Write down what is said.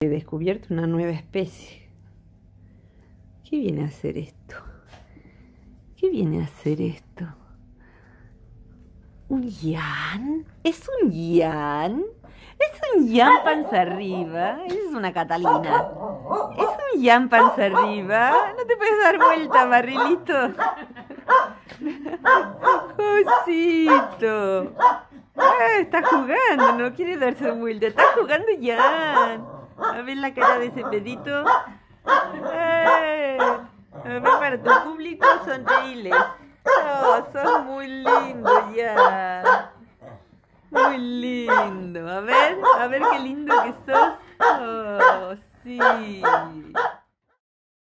He descubierto una nueva especie. ¿Qué viene a hacer esto? ¿Qué viene a hacer esto? ¿Un yan? ¿Es un yan? ¿Es un yan panza arriba? Esa es una Catalina. ¿Es un yan panza arriba? ¿No te puedes dar vuelta, Barrilito? ¡Josito! Está jugando, no quiere darse vuelta. Está jugando yan. A ver la cara de ese pedito. A ver, para tu público, sonreíle. Oh, sos muy lindo ya. Muy lindo. A ver qué lindo que sos. Oh, sí.